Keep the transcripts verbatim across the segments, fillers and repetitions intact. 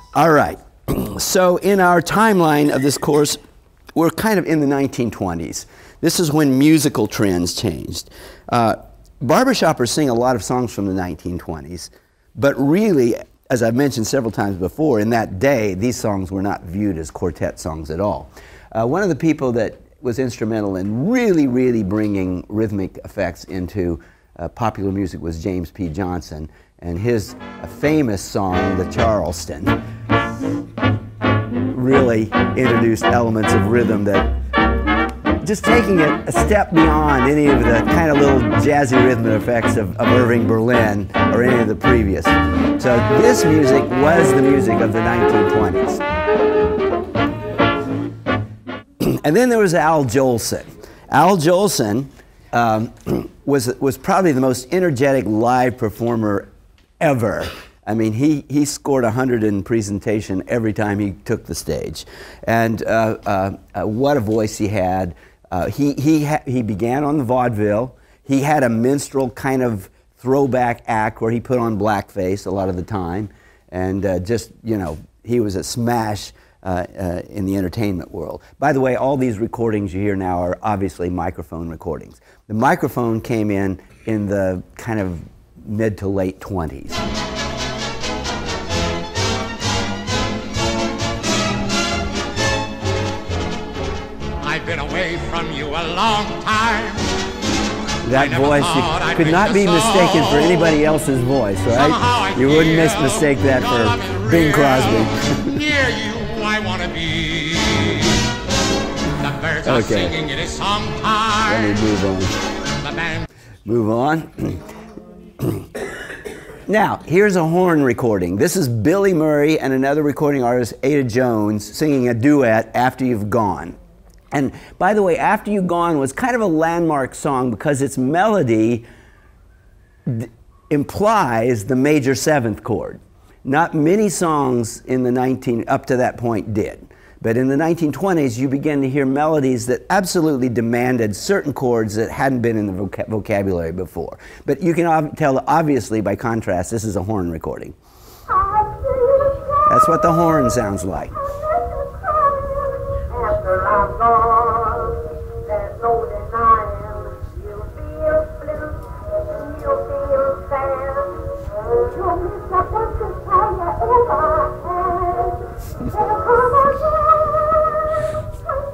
All right. So in our timeline of this course, we're kind of in the nineteen twenties. This is when musical trends changed. Uh, Barbershoppers sing a lot of songs from the nineteen twenties, but really, as I've mentioned several times before, in that day, these songs were not viewed as quartet songs at all. Uh, one of the people that was instrumental in really, really bringing rhythmic effects into uh, popular music was James P. Johnson, and his uh, famous song, The Charleston, really introduced elements of rhythm that, just taking it a step beyond any of the kind of little jazzy rhythmic effects of, of Irving Berlin or any of the previous. So this music was the music of the nineteen twenties. And then there was Al Jolson. Al Jolson um, was, was probably the most energetic live performer ever. I mean, he, he scored a hundred in presentation every time he took the stage. And uh, uh, uh, what a voice he had. Uh, he, he, ha he began on the vaudeville. He had a minstrel kind of throwback act where he put on blackface a lot of the time. And uh, just, you know, he was a smash uh, uh, in the entertainment world. By the way, all these recordings you hear now are obviously microphone recordings. The microphone came in in the kind of mid to late twenties. I've been away from you a long time. That voice, you could not be mistaken for anybody else's voice, right? You wouldn't mis mistake that for Bing Crosby. Near you I want to be. The birds are Okay. singing, it is sometime. Let me move on. The band. Move on. Now, here's a horn recording. This is Billy Murray and another recording artist, Ada Jones, singing a duet, After You've Gone. And by the way, After You've Gone was kind of a landmark song because its melody implies the major seventh chord. Not many songs in the nineteen up to that point did. But in the nineteen twenties, you began to hear melodies that absolutely demanded certain chords that hadn't been in the voca vocabulary before. But you can ob tell, obviously, by contrast, this is a horn recording. That's what the horn sounds like. After I'm gone, there's no denying you'll feel blue, you'll feel sad. You'll miss the best time you ever had. There'll come a time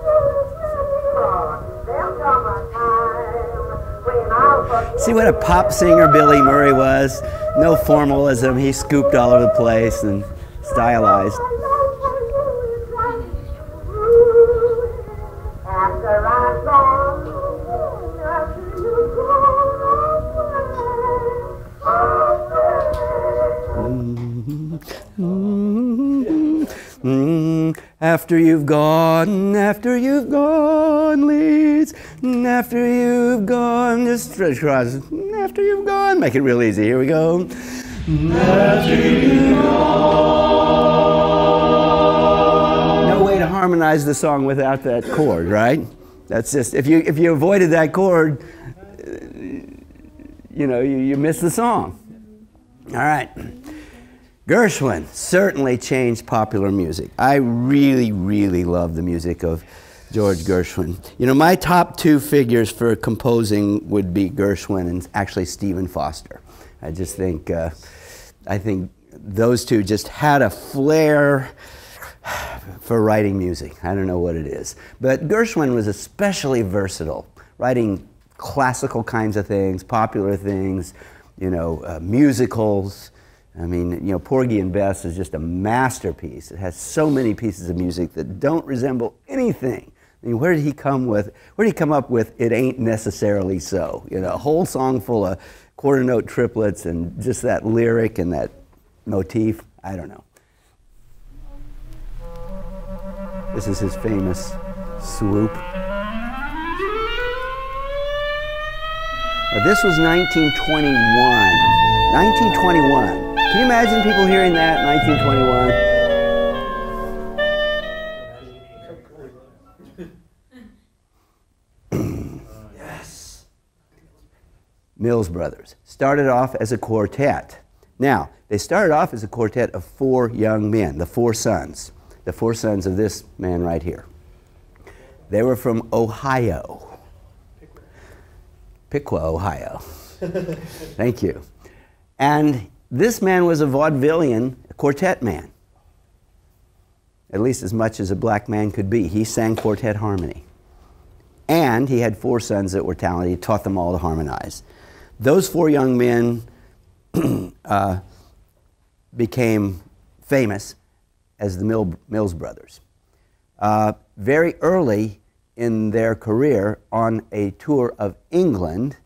there'll come a time when I'll forget. See what a pop singer Billy Murray was? No formalism, he scooped all over the place and stylized. After I'm gone, after you've Mm, after you've gone, after you've gone, Leeds, after you've gone, just stretch across, after you've gone, make it real easy, here we go. After you've gone. No way to harmonize the song without that chord, right? That's just, if you, if you avoided that chord, you know, you, you miss the song. All right. Gershwin certainly changed popular music. I really, really love the music of George Gershwin. You know, my top two figures for composing would be Gershwin and actually Stephen Foster. I just think, uh, I think those two just had a flair for writing music. I don't know what it is. But Gershwin was especially versatile, writing classical kinds of things, popular things, you know, uh, musicals. I mean, you know, Porgy and Bess is just a masterpiece. It has so many pieces of music that don't resemble anything. I mean, where did he come with, where did he come up with It Ain't Necessarily So? You know, a whole song full of quarter note triplets and just that lyric and that motif. I don't know. This is his famous swoop. Now, this was nineteen twenty-one. nineteen twenty-one. Can you imagine people hearing that in nineteen twenty-one? Yes. Mills Brothers started off as a quartet. Now, they started off as a quartet of four young men, the four sons, the four sons of this man right here. They were from Ohio. Piqua, Ohio. Thank you. And this man was a vaudevillian quartet man, at least as much as a black man could be. He sang quartet harmony. And he had four sons that were talented. He taught them all to harmonize. Those four young men uh, became famous as the Mill, Mills Brothers. Uh, very early in their career, on a tour of England,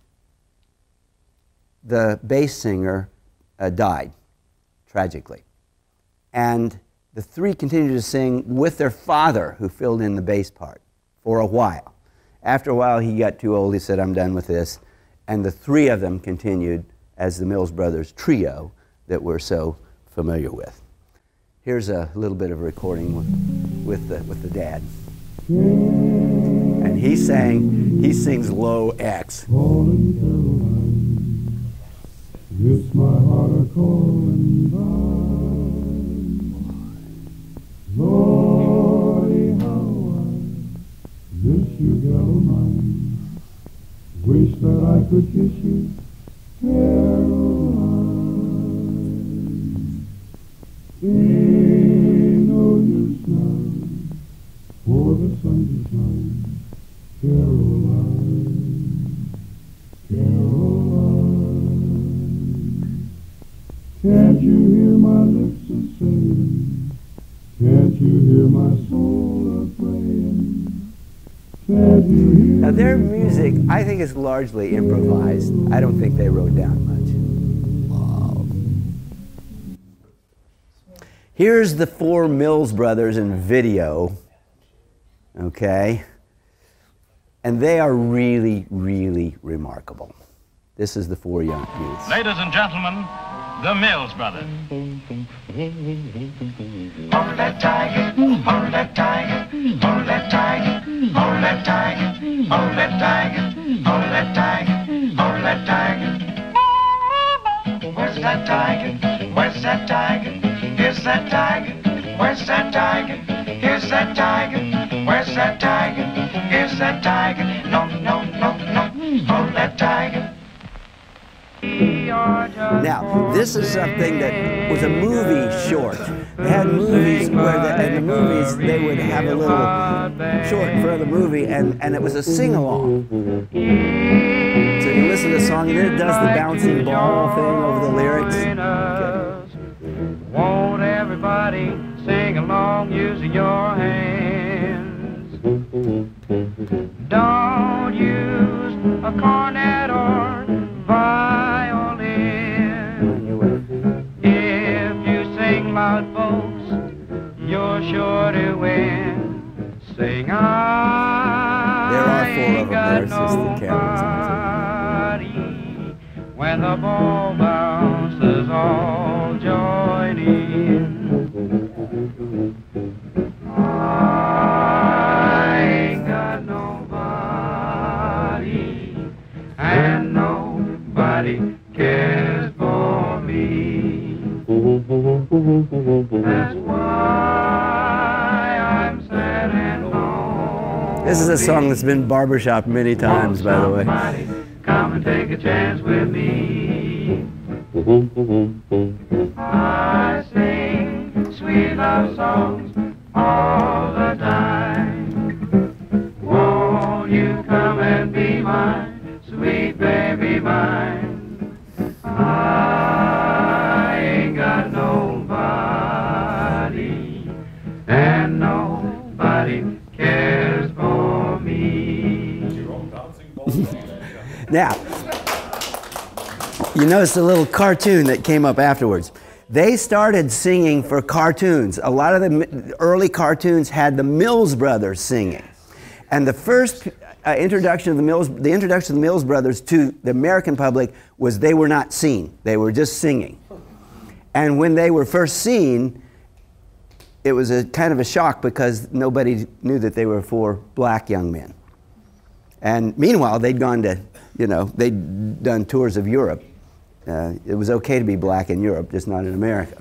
the bass singer uh, died, tragically. And the three continued to sing with their father, who filled in the bass part, for a while. After a while, he got too old. He said, I'm done with this. And the three of them continued as the Mills Brothers trio that we're so familiar with. Here's a little bit of a recording with, with, the, with the dad. And he sang, he sings low X. It's my heart a calling by. Lordy, how I miss you, gal of mine. Wish that I could kiss you, Caroline. Ain't no use now for the sun to shine, Caroline, Caroline. Can't you hear my lips a saying? Can't you hear my soul a praying? Can't you hear? Now their music, I think, is largely improvised. I don't think they wrote down much. Wow. Here's the four Mills Brothers in video, okay? And they are really, really remarkable. This is the four young youths. Ladies and gentlemen, the Mills Brothers. Hold that tiger, hold that tiger, hold that tiger, hold that tiger, hold that tiger, hold that tiger, hold that tiger. Where's that tiger? Where's that tiger? Here's that tiger. Where's that tiger? Here's that tiger. Where's that tiger? Here's that tiger. No, no, no, no. Hold that tiger. Now, this is something that was a movie short. They had movies where, the, in the movies, they would have a little short for the movie, and, and it was a sing-along. So you listen to the song, and then it does the bouncing ball thing over the lyrics. Okay. Won't everybody sing along using your hands? Don't use a cornet or violin. If you sing loud, folks, you're sure to win. Sing I There are four of them. got There's just the cameras. nobody. When the ball bounces, all join in. I ain't got nobody, and nobody cares for me. That's why I'm sad and lonely. This is a song that's been Barbershop many times, by the way. Somebody come and take a chance with me. I sing sweet love songs all the time. Won't you come and be mine, sweet baby mine? I ain't got nobody, and nobody cares for me. Now, you notice the little cartoon that came up afterwards. They started singing for cartoons. A lot of the early cartoons had the Mills Brothers singing. And the first uh, introduction of the Mills, the introduction of the Mills Brothers to the American public was they were not seen. They were just singing. And when they were first seen, it was a kind of a shock because nobody knew that they were four black young men. And meanwhile, they'd gone to, you know, they'd done tours of Europe Uh, it was okay to be black in Europe, just not in America.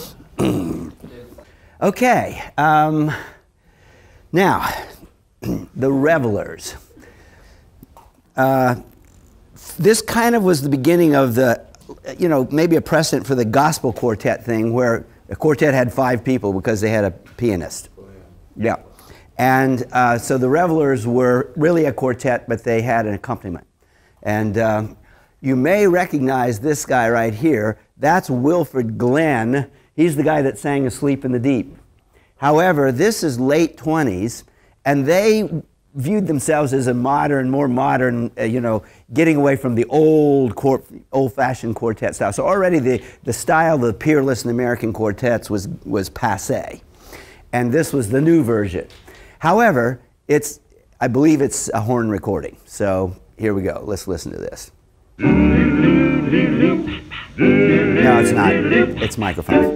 Okay, um, now, the Revelers. Uh, this kind of was the beginning of the, you know, maybe a precedent for the gospel quartet thing, where a quartet had five people because they had a pianist. Yeah. And uh, so the Revelers were really a quartet, but they had an accompaniment. And uh, you may recognize this guy right here. That's Wilfred Glenn. He's the guy that sang Asleep in the Deep. However, this is late twenties, and they viewed themselves as a modern, more modern, uh, you know, getting away from the old, old-fashioned quartet style. So already the, the style of the peerless and American quartets was, was passé. And this was the new version. However, it's, I believe it's a horn recording. So here we go. Let's listen to this. No, it's not. It's microphone.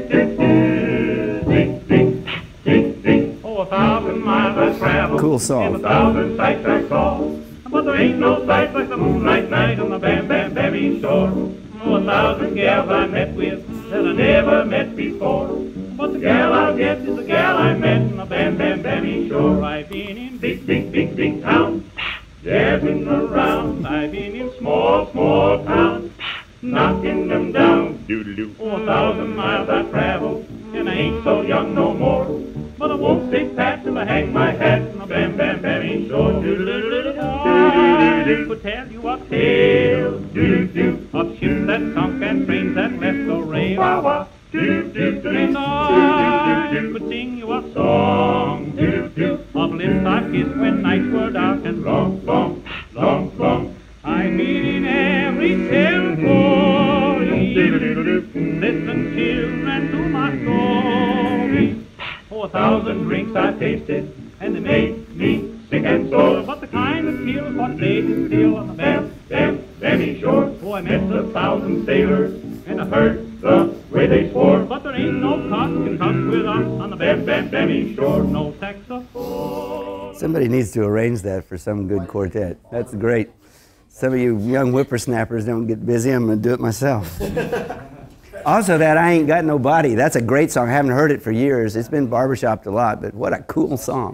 Oh, a thousand miles I travel. Cool song. And a thousand sights I saw. But there ain't no sight like the moonlight night on the Bam Bam Bammy shore. Oh, a thousand gals I met with that I never met before. But the gal I guess is the gal I met on the Bam Bam Bammy shore. I've been in big, big, big, big towns, jazzing around. I've been in small, small towns, knocking them down. Doodle-doo. Oh, a thousand miles I travel, and I ain't so young no more. But I won't say pat till I hang my hat on the Bam Bam Bammy shore. Doodle-doo. I could tell you a tale, do-do, of ships that sunk and trains that left the rail. Wah-wah. And I could sing you a song of lips I kissed when nights were dark and long, long, long, long. I've been in every territory. Listen, children, to my story. Oh, a thousand drinks I tasted, and they made me sick and sore. But the kind that kills what they distill on the Bam Bam Bammy shore. Oh, I met a thousand sailors, and I heard the way they swore. But there ain't no talk can talk with us on the Bam Bam Bammy shore. No saxophone. Somebody needs to arrange that for some good quartet. That's great. Some of you young whippersnappers don't get busy. I'm going to do it myself. Also, that I Ain't Got No Body. That's a great song. I haven't heard it for years. It's been barbershopped a lot, but what a cool song.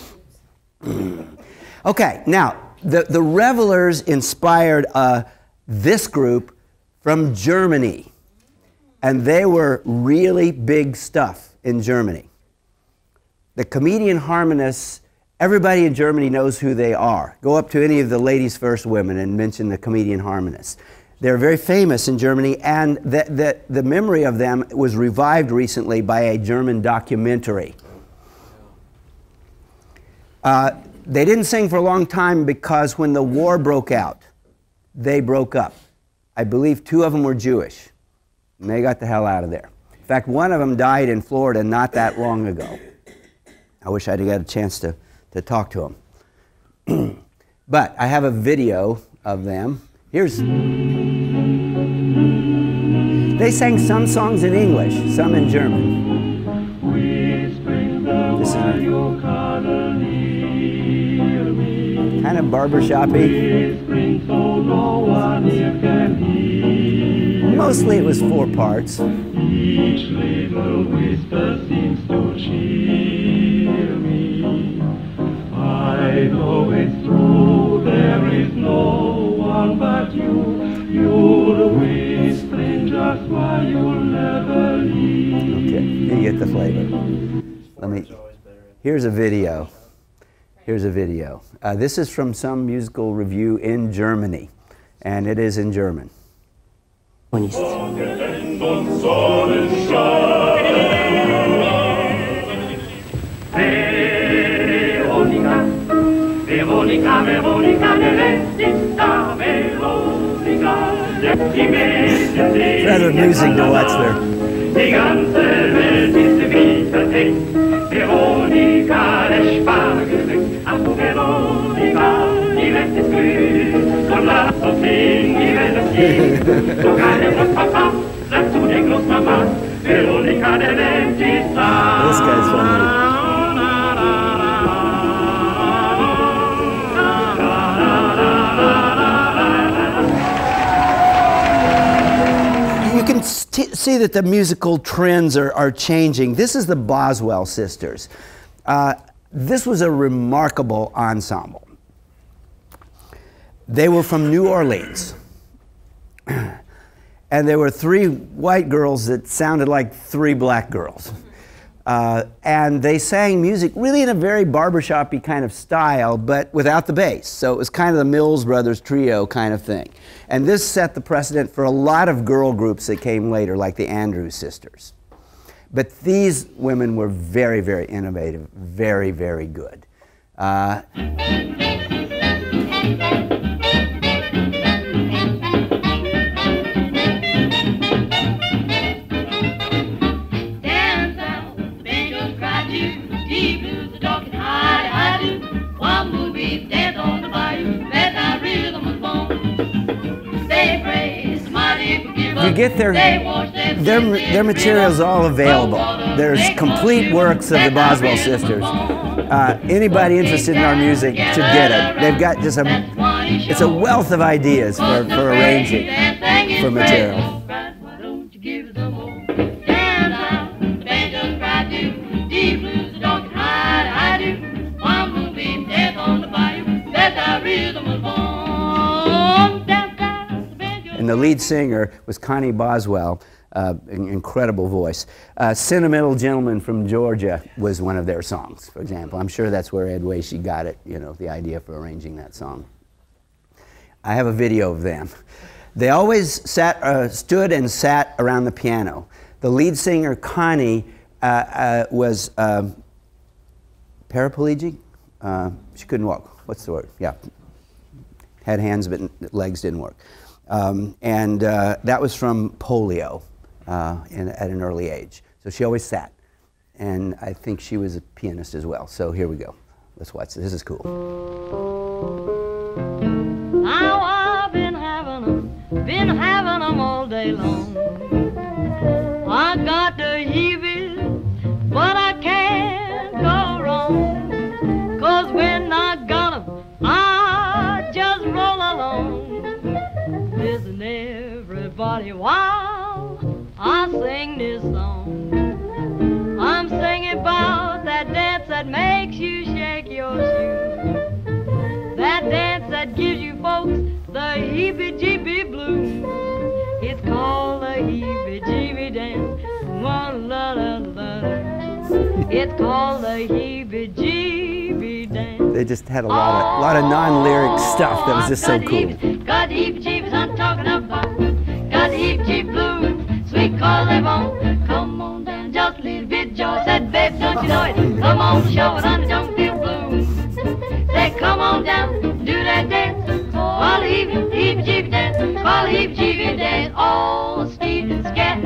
Okay, now, the, the Revelers inspired uh, this group from Germany. And they were really big stuff in Germany. The comedian harmonists, everybody in Germany knows who they are. Go up to any of the ladies' first women and mention the comedian harmonists. They're very famous in Germany, and the, the, the memory of them was revived recently by a German documentary. Uh, they didn't sing for a long time because when the war broke out, they broke up. I believe two of them were Jewish. And they got the hell out of there. In fact, one of them died in Florida not that long ago. I wish I'd got a chance to, to talk to him. But I have a video of them. Here's... They sang some songs in English, some in German. This is kind of barbershop-y. Mostly it was four parts. Each little whisper seems to cheer me. I know it's true, there is no one but you. You're whispering just why you'll never leave. Okay, you get the flavor. Let me. Here's a video. Here's a video. Uh, this is from some musical review in Germany, and it is in German. Veronica, Veronica, der Rest ist da, Veronica, die Mädchen sehen Rather amusing to watch there. Die ganze Welt ist wie verdeckt, Veronica, der Spargel wächst. Ach du Veronica, die Welt ist grün, und lass uns sehen, die Welt ist gehen. Sogar der Großpapa sagt zu der Großmama, Veronica, der Welt ist da. This guy's funny. t see that the musical trends are, are changing. This is the Boswell sisters. Uh, this was a remarkable ensemble. They were from New Orleans. And there were three white girls that sounded like three black girls. Uh, and they sang music really in a very barbershop-y kind of style, but without the bass. So it was kind of the Mills Brothers trio kind of thing. And this set the precedent for a lot of girl groups that came later, like the Andrews Sisters. But these women were very, very innovative, very, very good. Uh, You get their, their, their materials all available. There's complete works of the Boswell sisters. Uh, anybody interested in our music should get it. They've got just a, it's a wealth of ideas for, for arranging for material. And the lead singer was Connie Boswell, uh, an incredible voice. Uh, Sentimental Gentleman from Georgia was one of their songs, for example. I'm sure that's where Ed Wacey got it, you know, the idea for arranging that song. I have a video of them. They always sat, uh, stood and sat around the piano. The lead singer, Connie, uh, uh, was uh, paraplegic. Uh, she couldn't walk. What's the word? Yeah. Had hands, but legs didn't work. Um, and uh, that was from polio uh, in, at an early age. So she always sat. And I think she was a pianist as well. So here we go. Let's watch this. This is cool. Now I've been having them, been having them all day long. I got the heavies, but I can't go wrong. Cause when I got them, I just roll along. Listen, everybody, while I sing this song, I'm singing about that dance that makes you shake your shoes. That dance that gives you folks the heebie-jeebie blues. It's called the heebie-jeebie dance. La, la, la, la. It's called the heebie-jeebie dance. They just had a lot of, lot of non-lyric stuff that was just so cool. Got the heebie-jeebies I'm talking about. Got the heebie-jeebie blues. Sweet Collarbone. Come on down just a little bit, Joe. Said, babe, don't you know it? Come on, show it on the don't feel blue. Say, come on down, do that dance. Call the heebie-jeebie dance. Call the heebie-jeebie dance. All Steve and Scat.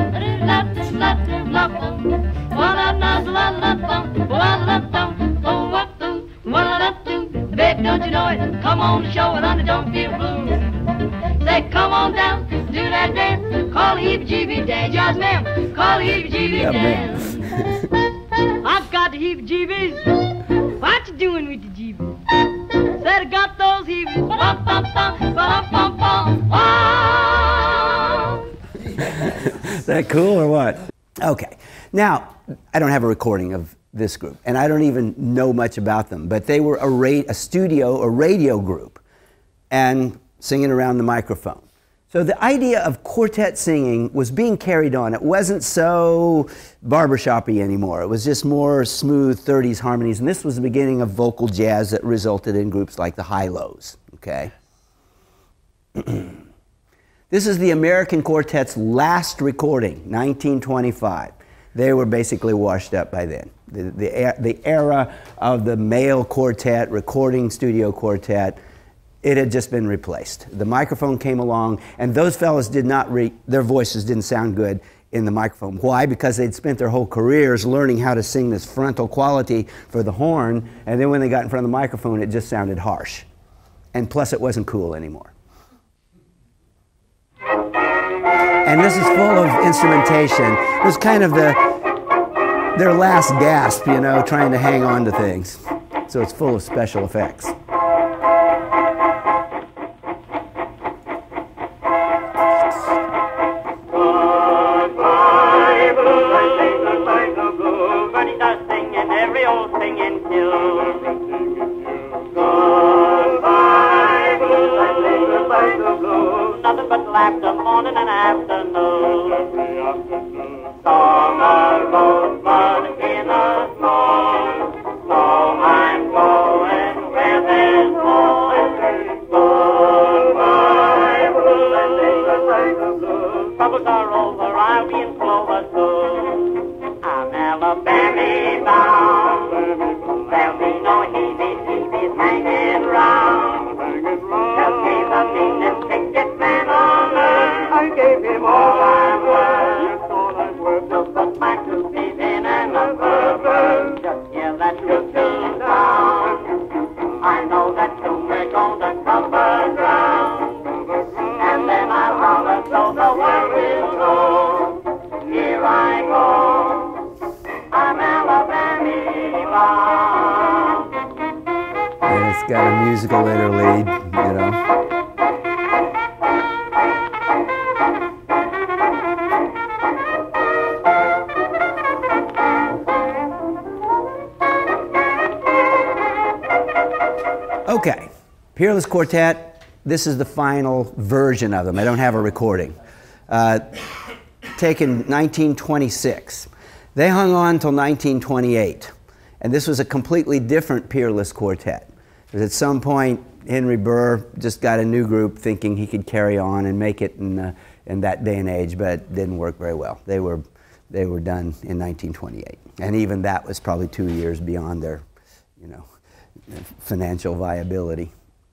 Babe, don't you know it? Come on, show it on the don't feel blue. Say, come on down, do that dance. Call the heebie-jeebie dance. Yes, ma'am. Call the heebie-jeebie Yeah, dance. I've got the heebie-jeebies. What you doing with the jeebies? Said I got those heebies. Ba-dum-bum-bum, ba-dum-bum-bum. Oh. Is that cool or what? Okay. Now, I don't have a recording of this group, and I don't even know much about them, but they were a, ra a studio, a radio group, and singing around the microphone. So the idea of quartet singing was being carried on. It wasn't so barbershop-y anymore. It was just more smooth thirties harmonies, and this was the beginning of vocal jazz that resulted in groups like the Hi-Lo's, okay? This is the American Quartet's last recording, nineteen twenty-five. They were basically washed up by then. The, the, the era of the male quartet, recording studio quartet, it had just been replaced. The microphone came along, and those fellas did not, re their voices didn't sound good in the microphone. Why? Because they'd spent their whole careers learning how to sing this frontal quality for the horn, and then when they got in front of the microphone, it just sounded harsh. And plus, it wasn't cool anymore. And this is full of instrumentation. It was kind of the, their last gasp, you know, trying to hang on to things. So it's full of special effects. Goodbye. morning and afternoon. Summer rosebud in the snow. So I'm going where there's home. Goodbye, blue. Troubles are over, I'll be in clover soon. I'm Alabama bound. There'll be no heebie-jeebies hanging round. Just be the meanest, sickest man on earth. I gave him all I'm worth. So put my two feet in and a purpose. Just hear that choo-choo sound. I know that soon we're gonna cover ground. And then I'll holler so the world will know. Here I go. I'm Alabama bound. And it's got a musical interlude, you know. Okay, Peerless Quartet, this is the final version of them. I don't have a recording. Uh, taken nineteen twenty-six. They hung on until nineteen twenty-eight. And this was a completely different Peerless Quartet. Because at some point, Henry Burr just got a new group thinking he could carry on and make it in, uh, in that day and age, but it didn't work very well. They were, they were done in nineteen twenty-eight. And even that was probably two years beyond their, you know, financial viability.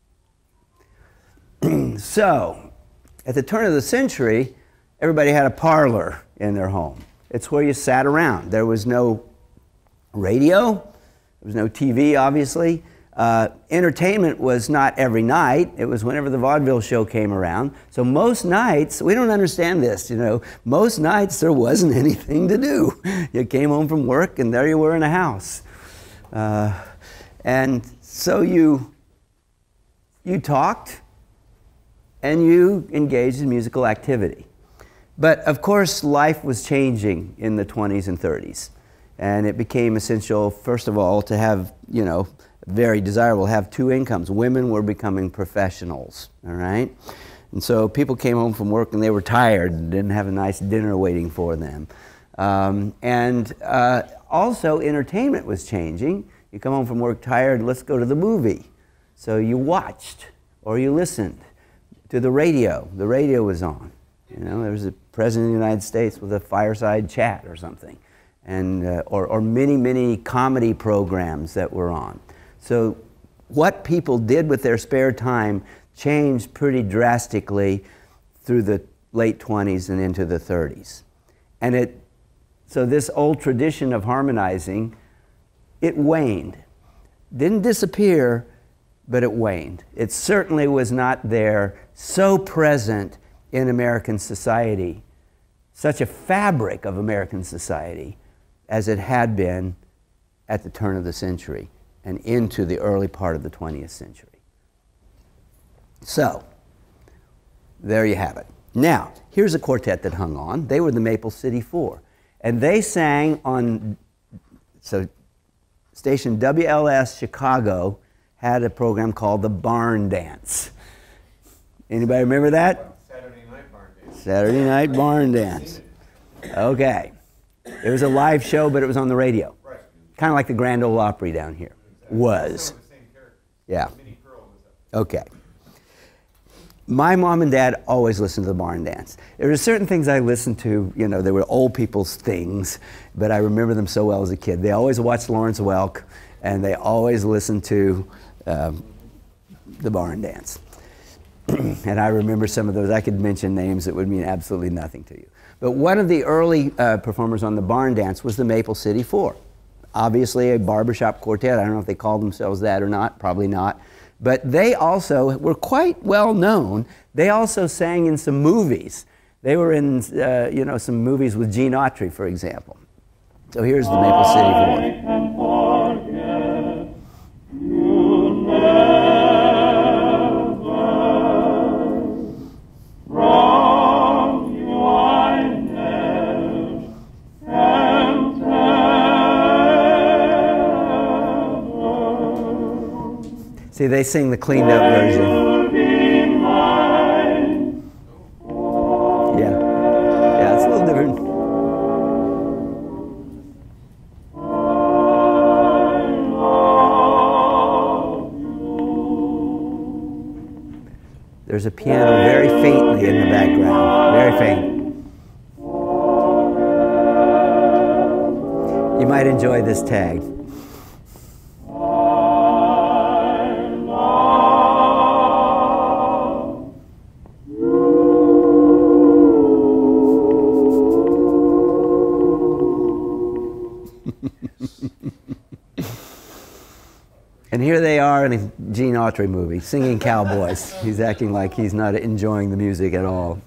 So, at the turn of the century, everybody had a parlor in their home. It's where you sat around. There was no radio, there was no T V, obviously. Uh, entertainment was not every night. It was whenever the vaudeville show came around. So most nights, we don't understand this, you know, most nights there wasn't anything to do. You came home from work and there you were in a house. Uh, and so you, you talked and you engaged in musical activity. But of course, life was changing in the twenties and thirties. And it became essential, first of all, to have, you know, very desirable, have two incomes. Women were becoming professionals, all right? And so people came home from work and they were tired and didn't have a nice dinner waiting for them. Um, and uh, also, entertainment was changing. You come home from work tired, let's go to the movie. So you watched or you listened to the radio. The radio was on. You know, there was a president of the United States with a fireside chat or something. And, uh, or, or many, many comedy programs that were on. So what people did with their spare time changed pretty drastically through the late twenties and into the thirties. And it, so this old tradition of harmonizing, it waned. Didn't disappear, but it waned. It certainly was not there, so present in American society, such a fabric of American society as it had been at the turn of the century and into the early part of the twentieth century. So, there you have it. Now, here's a quartet that hung on. They were the Maple City Four. And they sang on, so station W L S Chicago had a program called the Barn Dance. Anybody remember that? Saturday Night Barn Dance. Saturday Night Barn Dance. Okay. It was a live show, but it was on the radio. Right. Kind of like the Grand Ole Opry down here. Exactly. Was. Some of the same characters. Yeah. Minnie Pearl was up. Okay. My mom and dad always listened to the Barn Dance. There were certain things I listened to, you know, they were old people's things, but I remember them so well as a kid. They always watched Lawrence Welk, and they always listened to um, the Barn Dance. And I remember some of those. I could mention names that would mean absolutely nothing to you. But one of the early uh, performers on the Barn Dance was the Maple City Four. Obviously a barbershop quartet. I don't know if they called themselves that or not, probably not. But they also were quite well known. They also sang in some movies. They were in uh, you know, some movies with Gene Autry, for example. So here's the Maple City Four. See, they sing the cleaned up version. hears a piano very faintly in the background, very faint. You might enjoy this tag. And here they are in a Gene Autry movie, singing cowboys. He's acting like he's not enjoying the music at all.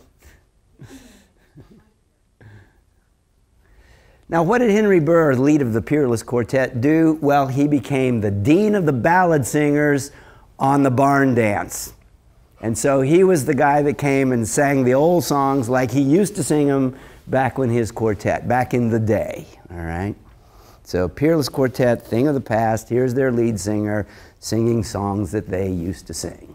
Now, what did Henry Burr, lead of the Peerless Quartet, do? Well, he became the dean of the ballad singers on the barn dance. And so he was the guy that came and sang the old songs like he used to sing them back when his quartet, back in the day, all right? So Peerless Quartet, thing of the past, here's their lead singer singing songs that they used to sing.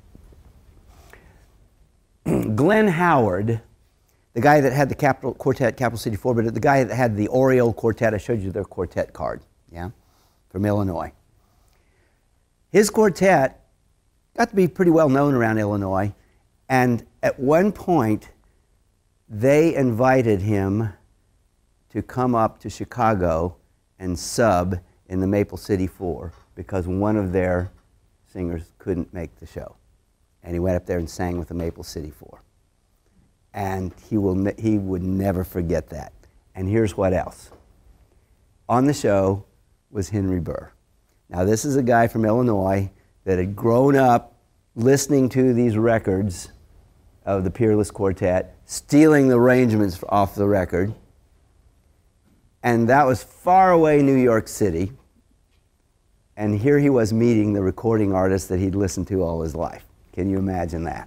Glenn Howard, the guy that had the Capital Quartet, Capital City Four, but the guy that had the Oriole Quartet, I showed you their quartet card, yeah, from Illinois. His quartet got to be pretty well known around Illinois, and at one point they invited him to come up to Chicago and sub in the Maple City Four because one of their singers couldn't make the show. And he went up there and sang with the Maple City Four. And he, will, he would never forget that. And here's what else. On the show was Henry Burr. Now this is a guy from Illinois that had grown up listening to these records of the Peerless Quartet, stealing the arrangements off the record. And that was far away New York City. And here he was meeting the recording artist that he'd listened to all his life. Can you imagine that?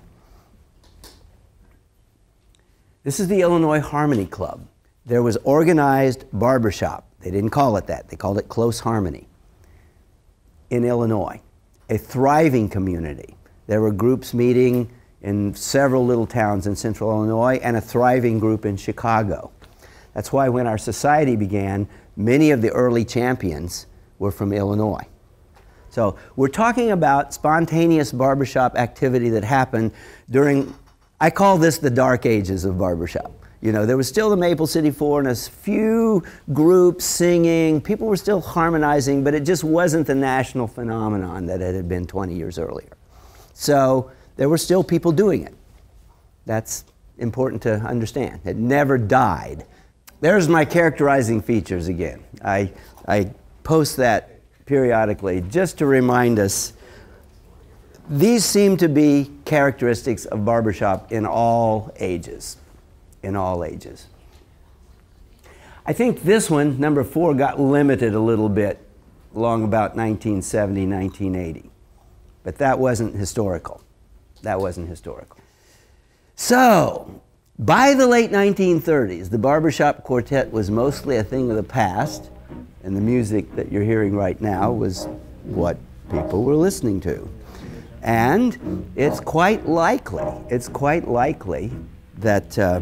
This is the Illinois Harmony Club. There was organized barbershop. They didn't call it that. They called it Close Harmony in Illinois, a thriving community. There were groups meeting in several little towns in central Illinois and a thriving group in Chicago. That's why when our society began, many of the early champions were from Illinois. So we're talking about spontaneous barbershop activity that happened during, I call this the dark ages of barbershop. You know, there was still the Maple City Four and a few groups singing. People were still harmonizing, but it just wasn't the national phenomenon that it had been twenty years earlier. So there were still people doing it. That's important to understand. It never died. There's my characterizing features again. I, I post that periodically just to remind us. These seem to be characteristics of barbershop in all ages. In all ages. I think this one, number four, got limited a little bit along about nineteen seventy, nineteen eighty. But that wasn't historical. That wasn't historical. So, by the late nineteen thirties, the barbershop quartet was mostly a thing of the past, and the music that you're hearing right now was what people were listening to. And it's quite likely, it's quite likely that uh,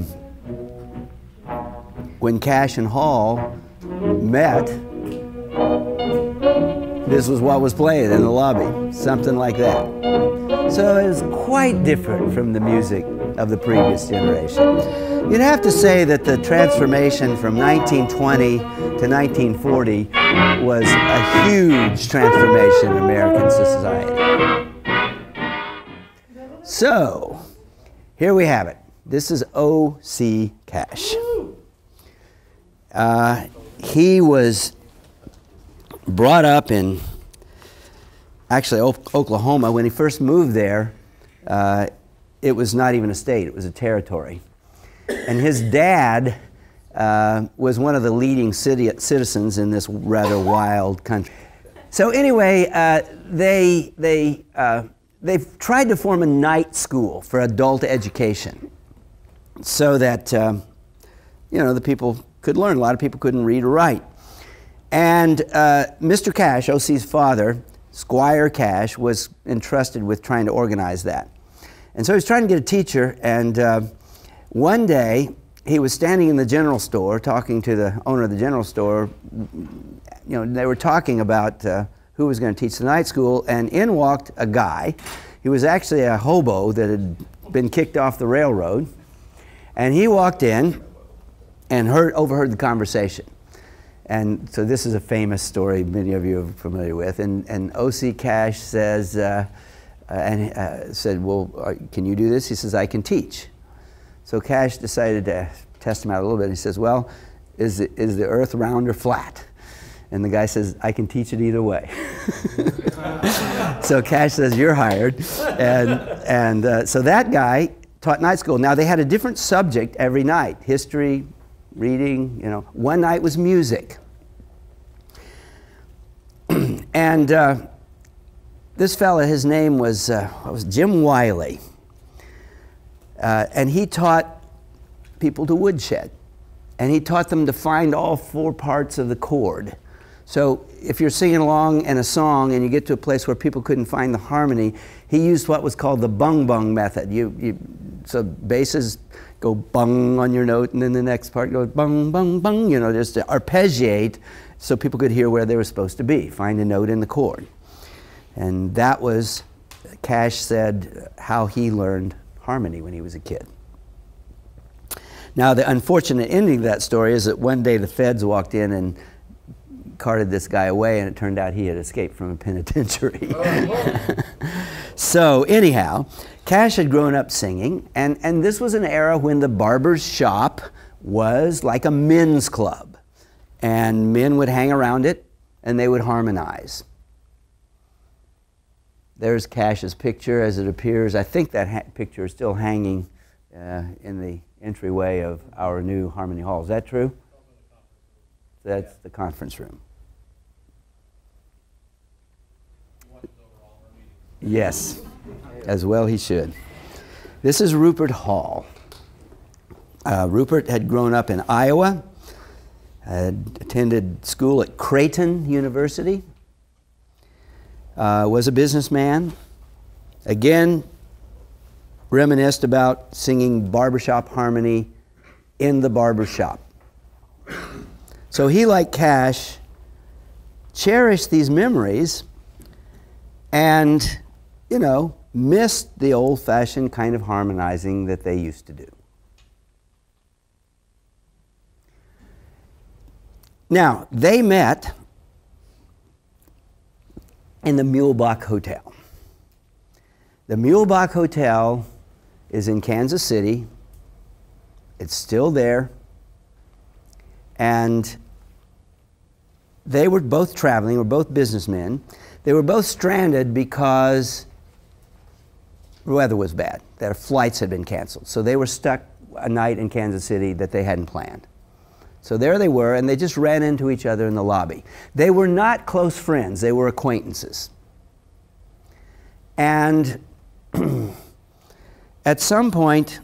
when Cash and Hall met, this was what was played in the lobby, something like that. So it was quite different from the music of the previous generation. You'd have to say that the transformation from nineteen twenty to nineteen forty was a huge transformation in American society. So, here we have it. This is O C Cash. Uh, he was brought up in, actually, Oklahoma. When he first moved there, uh, it was not even a state, it was a territory. And his dad uh, was one of the leading city citizens in this rather wild country. So anyway, uh, they, they, uh, they've tried to form a night school for adult education so that, uh, you know, the people could learn. A lot of people couldn't read or write. And uh, Mister Cash, O C's father, Squire Cash, was entrusted with trying to organize that. And so he was trying to get a teacher, and uh, one day he was standing in the general store talking to the owner of the general store. You know, they were talking about uh, who was going to teach the night school, and in walked a guy. He was actually a hobo that had been kicked off the railroad. And he walked in and heard, overheard the conversation. And so this is a famous story many of you are familiar with. And, and O C Cash says, uh, uh, and uh, said, well, uh, can you do this? He says, I can teach. So Cash decided to test him out a little bit. He says, well, is the, is the earth round or flat? And the guy says, I can teach it either way. So Cash says, you're hired. And, and uh, so that guy taught night school. Now they had a different subject every night, history, reading, you know. One night was music. And uh, this fella, his name was, uh, was Jim Wiley. Uh, and he taught people to woodshed. And he taught them to find all four parts of the chord. So if you're singing along in a song and you get to a place where people couldn't find the harmony, he used what was called the bung bung method. You, you, so basses go bung on your note, and then the next part goes bung, bung, bung, you know, just to arpeggiate so people could hear where they were supposed to be, find a note in the chord. And that was, Cash said, how he learned harmony when he was a kid. Now, the unfortunate ending of that story is that one day the feds walked in and carted this guy away, and it turned out he had escaped from a penitentiary. So anyhow, Cash had grown up singing, and, and this was an era when the barber's shop was like a men's club, and men would hang around it and they would harmonize. There's Cash's picture as it appears. I think that ha picture is still hanging uh, in the entryway of our new Harmony Hall. Is that true? That's the conference room. Yes, as well he should. This is Rupert Hall. Uh, Rupert had grown up in Iowa, had attended school at Creighton University, uh, was a businessman. Again, reminisced about singing barbershop harmony in the barbershop. So he, like Cash, cherished these memories and, you know, missed the old-fashioned kind of harmonizing that they used to do. Now, they met in the Muehlebach Hotel. The Muehlebach Hotel is in Kansas City. It's still there. And they were both traveling, were both businessmen. They were both stranded because the weather was bad. Their flights had been canceled. So they were stuck a night in Kansas City that they hadn't planned. So there they were, and they just ran into each other in the lobby. They were not close friends. They were acquaintances. And at some point,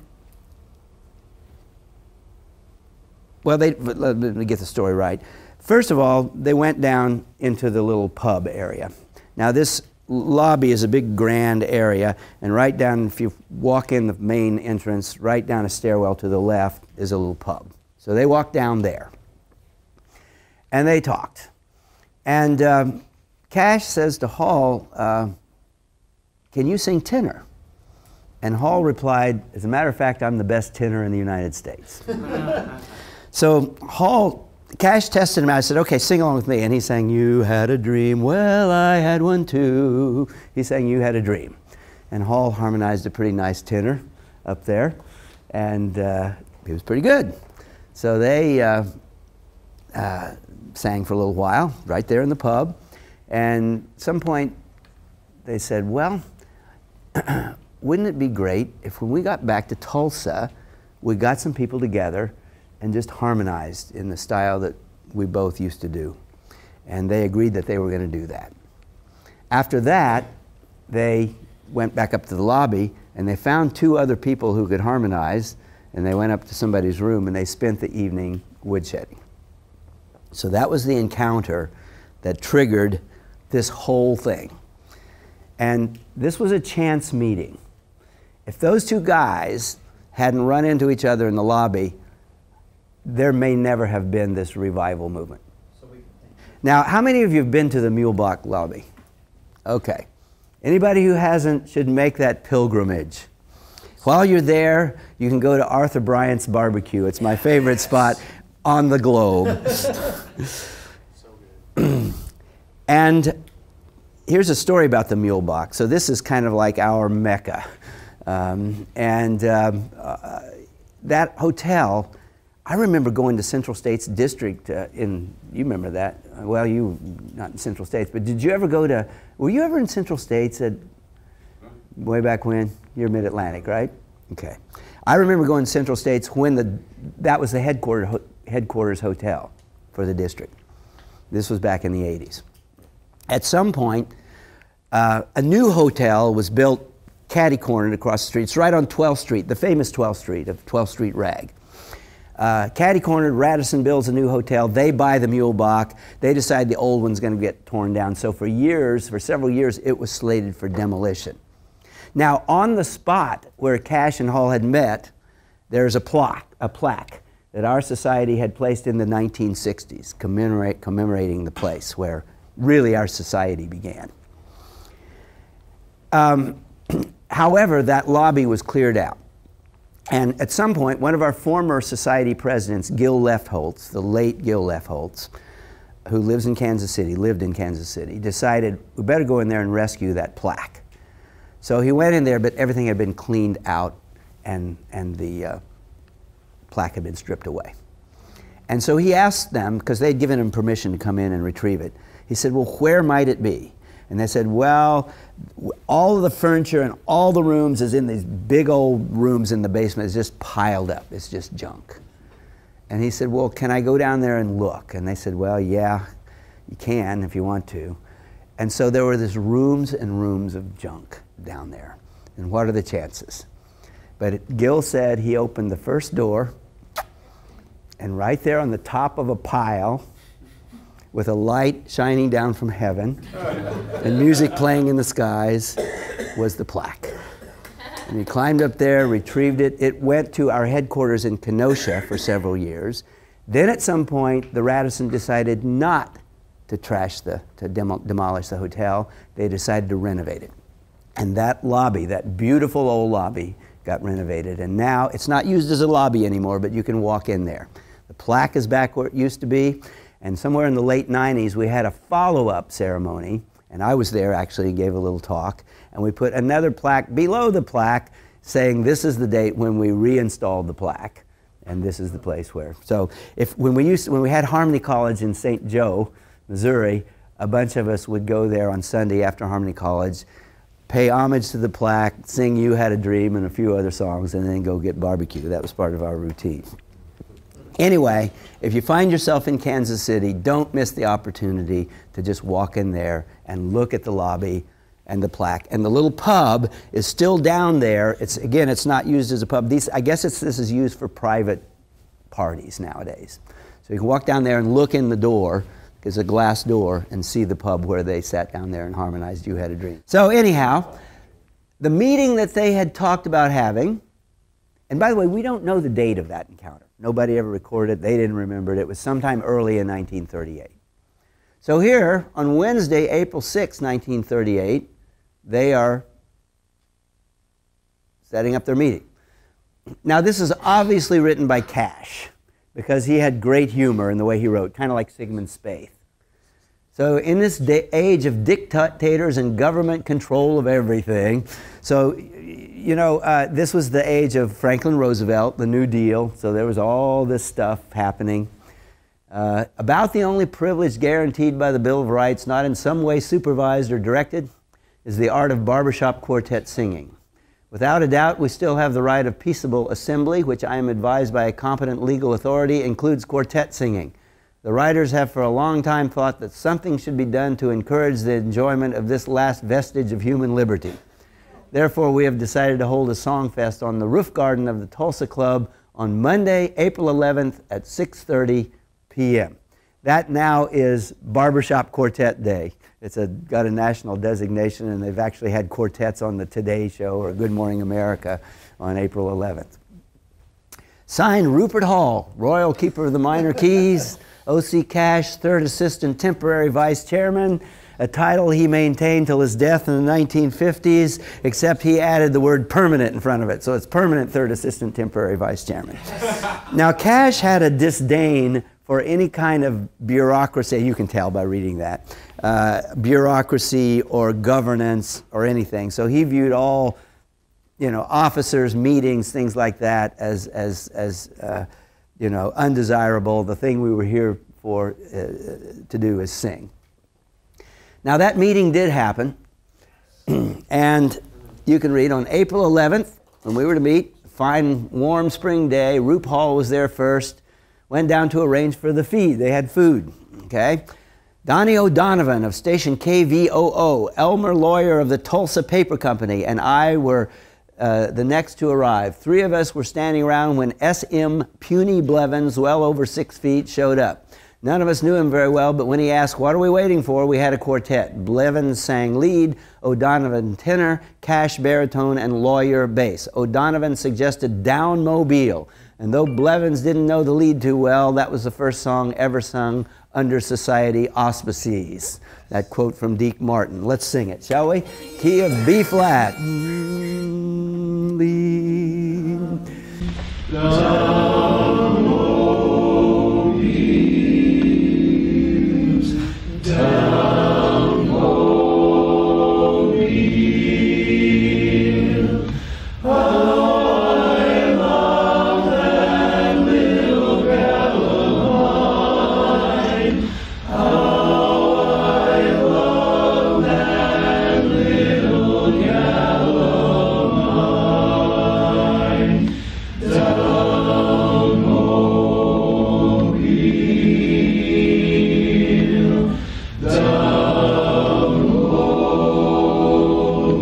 well, they, let me get the story right. First of all, they went down into the little pub area. Now, this lobby is a big, grand area, and right down, if you walk in the main entrance, right down a stairwell to the left is a little pub. So they walked down there, and they talked. And um, Cash says to Hall, uh, can you sing tenor? And Hall replied, as a matter of fact, I'm the best tenor in the United States. So Hall, Cash tested him out. I said, okay, sing along with me. And he sang, you had a dream. Well, I had one too. He sang, you had a dream. And Hall harmonized a pretty nice tenor up there. And uh, he was pretty good. So they uh, uh, sang for a little while, right there in the pub. And at some point, they said, well, wouldn't it be great if when we got back to Tulsa, we got some people together and just harmonized in the style that we both used to do. And they agreed that they were going to do that. After that, they went back up to the lobby and they found two other people who could harmonize, and they went up to somebody's room and they spent the evening woodshedding. So that was the encounter that triggered this whole thing. And this was a chance meeting. If those two guys hadn't run into each other in the lobby, there may never have been this revival movement. So we, now, how many of you have been to the Muehlebach lobby? Okay. Anybody who hasn't should make that pilgrimage. While you're there, you can go to Arthur Bryant's Barbecue. It's my favorite spot on the globe. And here's a story about the Mule Box. So this is kind of like our Mecca. Um, and um, uh, that hotel, I remember going to Central States District uh, in, you remember that? Well, you, not in Central States, but did you ever go to, were you ever in Central States at, way back when? You're Mid-Atlantic, right? Okay. I remember going to Central States when the, that was the headquarters, ho headquarters hotel for the district. This was back in the eighties. At some point, uh, a new hotel was built catty-cornered across the street. It's right on twelfth street, the famous twelfth street of twelfth Street Rag. Uh, catty-cornered, Radisson builds a new hotel. They buy the Mule Box. They decide the old one's going to get torn down. So for years, for several years, it was slated for demolition. Now, on the spot where Cash and Hall had met, there's a plaque, a plaque that our society had placed in the nineteen sixties, commemorate, commemorating the place where really our society began. Um, however, that lobby was cleared out. And at some point, one of our former society presidents, Gil Leftholtz, the late Gil Leftholtz, who lives in Kansas City, lived in Kansas City, decided we better go in there and rescue that plaque. So he went in there, but everything had been cleaned out and, and the uh, plaque had been stripped away. And so he asked them, because they'd given him permission to come in and retrieve it, he said, well, where might it be? And they said, well, all of the furniture and all the rooms is in these big old rooms in the basement. It's just piled up. It's just junk. And he said, well, can I go down there and look? And they said, well, yeah, you can if you want to. And so there were these rooms and rooms of junk down there. And what are the chances? But it, Gil said he opened the first door, and right there on the top of a pile, with a light shining down from heaven and music playing in the skies, was the plaque. And he climbed up there, retrieved it. It went to our headquarters in Kenosha for several years. Then at some point, the Radisson decided not to trash the, to demo, demolish the hotel. They decided to renovate it. And that lobby, that beautiful old lobby, got renovated. And now it's not used as a lobby anymore, but you can walk in there. The plaque is back where it used to be. And somewhere in the late nineties, we had a follow-up ceremony, and I was there actually, gave a little talk, and we put another plaque below the plaque saying this is the date when we reinstalled the plaque, and this is the place where. So if, when, we used to, when we had Harmony College in Saint Joe, Missouri, a bunch of us would go there on Sunday after Harmony College, pay homage to the plaque, sing You Had a Dream and a few other songs, and then go get barbecue. That was part of our routine. Anyway, if you find yourself in Kansas City, don't miss the opportunity to just walk in there and look at the lobby and the plaque. And the little pub is still down there. It's, again, it's not used as a pub. These, I guess it's, this is used for private parties nowadays. So you can walk down there and look in the door, it's a glass door, and see the pub where they sat down there and harmonized You Had a Dream. So anyhow, the meeting that they had talked about having, and by the way, we don't know the date of that encounter. Nobody ever recorded it. They didn't remember it. It was sometime early in nineteen thirty-eight. So here, on Wednesday, April sixth, nineteen thirty-eight, they are setting up their meeting. Now, this is obviously written by Cash, because he had great humor in the way he wrote, kind of like Sigmund Spaeth. So in this day, age of dictators and government control of everything, so, you know, uh, this was the age of Franklin Roosevelt, the New Deal, so there was all this stuff happening. Uh, about the only privilege guaranteed by the Bill of Rights, not in some way supervised or directed, is the art of barbershop quartet singing. Without a doubt, we still have the right of peaceable assembly, which I am advised by a competent legal authority includes quartet singing. The writers have for a long time thought that something should be done to encourage the enjoyment of this last vestige of human liberty. Therefore, we have decided to hold a song fest on the roof garden of the Tulsa Club on Monday, April eleventh at six thirty p m That now is Barbershop Quartet Day. It's a, got a national designation, and they've actually had quartets on the Today Show or Good Morning America on April eleventh. Signed, Rupert Hall, Royal Keeper of the Minor Keys, O C Cash, Third Assistant Temporary Vice Chairman, a title he maintained till his death in the nineteen fifties, except he added the word permanent in front of it. So it's permanent third assistant temporary vice chairman. Now, Cash had a disdain for any kind of bureaucracy. You can tell by reading that. Uh, bureaucracy or governance or anything. So he viewed all, you know, officers, meetings, things like that as, as, as uh, you know, undesirable. The thing we were here for uh, to do is sing. Now that meeting did happen, and you can read on April eleventh, when we were to meet, fine warm spring day, Roop Hall was there first, went down to arrange for the feed. They had food, okay? Donnie O'Donovan of station K V O O, Elmer Lawyer of the Tulsa Paper Company, and I were uh, the next to arrive. Three of us were standing around when S M Puny Blevins, well over six feet, showed up. None of us knew him very well, but when he asked, what are we waiting for, we had a quartet. Blevins sang lead, O'Donovan tenor, Cash baritone, and Lawyer bass. O'Donovan suggested Down Mobile, and though Blevins didn't know the lead too well, that was the first song ever sung under society auspices. That quote from Deke Martin. Let's sing it, shall we? Key of B flat. Lead. Down mobiles, down mobile. How I love that little gal of mine. How I love that little gal of mine. Down mobile, down mobile.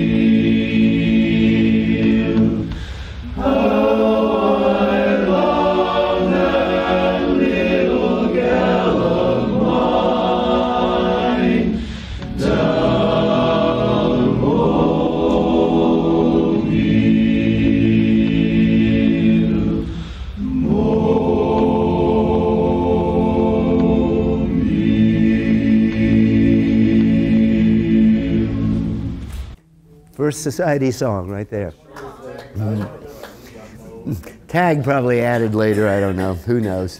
How I love that little gal of mine. Down mobile, First society song right there. Mm. Tag probably added later, I don't know, who knows.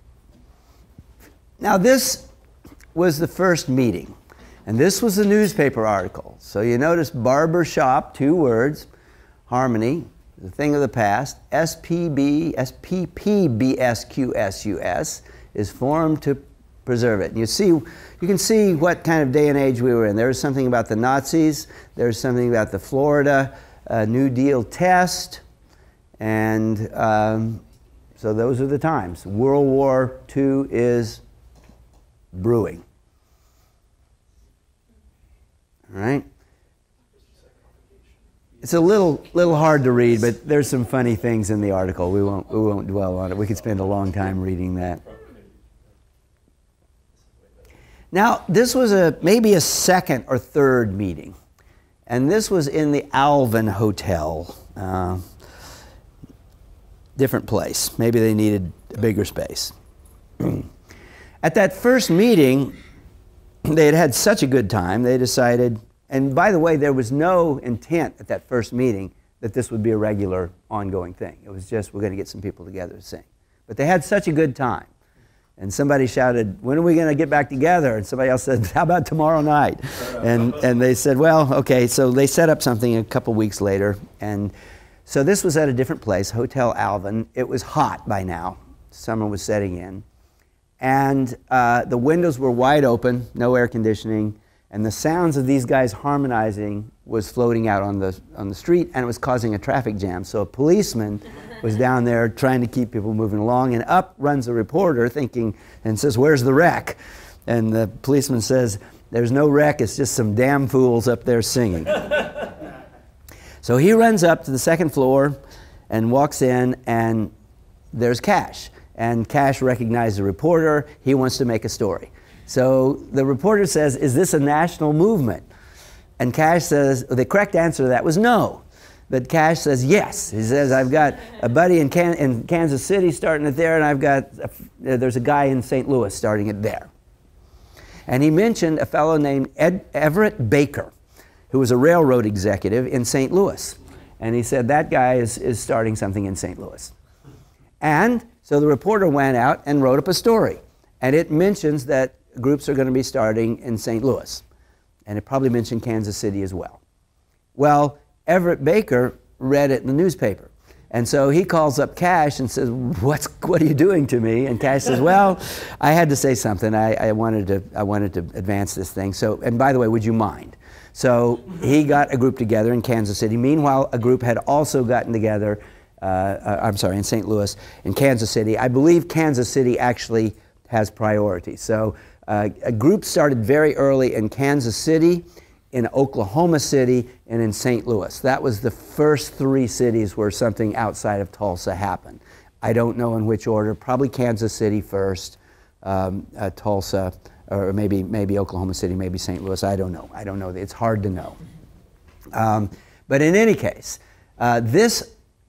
Now this was the first meeting, and this was a newspaper article. So you notice Barbershop, two words, harmony, the thing of the past, S P B, S P P B S Q S U S is formed to preserve it. And you see, you can see what kind of day and age we were in. There was something about the Nazis, there was something about the Florida uh, New Deal test, and um, so those are the times. World War Two is brewing. All right? It's a little little hard to read, but there's some funny things in the article. We won't we won't dwell on it. We could spend a long time reading that. Now, this was a maybe a second or third meeting, and this was in the Alvin Hotel. Uh, different place. Maybe they needed a bigger space. At that first meeting, they had had such a good time, they decided, and by the way, there was no intent at that first meeting that this would be a regular, ongoing thing. It was just, we're going to get some people together to sing. But they had such a good time. And somebody shouted, when are we going to get back together? And somebody else said, how about tomorrow night? And, and they said, well, okay. So they set up something a couple weeks later. And so this was at a different place, Hotel Alvin. It was hot by now. Summer was setting in. And uh, the windows were wide open, no air conditioning. And the sounds of these guys harmonizing was floating out on the, on the street, and it was causing a traffic jam. So a policeman was down there trying to keep people moving along, and up runs a reporter thinking, and says, where's the wreck? And the policeman says, there's no wreck, it's just some damn fools up there singing. So he runs up to the second floor and walks in, and there's Cash. And Cash recognized the reporter. He wants to make a story. So the reporter says, is this a national movement? And Cash says, the correct answer to that was no. But Cash says, yes. He says, I've got a buddy in, Can in Kansas City starting it there, and I've got, a, there's a guy in Saint Louis starting it there. And he mentioned a fellow named Ed, Everett Baker, who was a railroad executive in Saint Louis. And he said, that guy is, is starting something in Saint Louis. And so the reporter went out and wrote up a story. And it mentions that groups are going to be starting in Saint Louis. And it probably mentioned Kansas City as well. Well, Everett Baker read it in the newspaper. And so he calls up Cash and says, What's, what are you doing to me? And Cash says, well, I had to say something. I, I, wanted to, I wanted to advance this thing. So, and by the way, would you mind? So he got a group together in Kansas City. Meanwhile, a group had also gotten together, uh, uh, I'm sorry, in Saint Louis, in Kansas City. I believe Kansas City actually has priority. So uh, a group started very early in Kansas City, in Oklahoma City, and in Saint Louis. That was the first three cities where something outside of Tulsa happened. I don't know in which order, probably Kansas City first, um, uh, Tulsa, or maybe, maybe Oklahoma City, maybe Saint Louis, I don't know. I don't know, it's hard to know. Um, but in any case, uh, this